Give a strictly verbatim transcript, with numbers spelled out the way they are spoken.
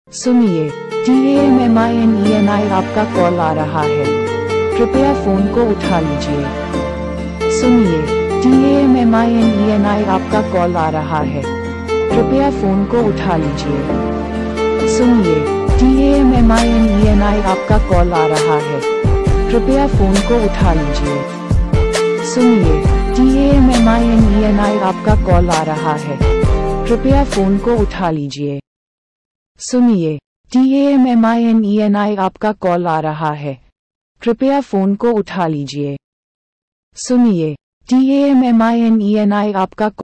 सुनिए, T A M M I N E N I आपका call आ रहा है, कृपया फोन को उठा लीजिए। सुनिए, T A M M I N E N I आपका कॉल आ रहा है, कृपया फोन को उठा लीजिए। सुनिए, T A M M I N E N I आपका कॉल आ रहा है, कृपया फोन को उठा लीजिए। सुनिए, T A M M I N E N I आपका कॉल आ रहा है, कृपया फोन को उठा लीजिए। सुनिए, T A M M I N E N I आपका कॉल आ रहा है, कृपया फोन को उठा लीजिए। सुनिए, T A M M I N E N I आपका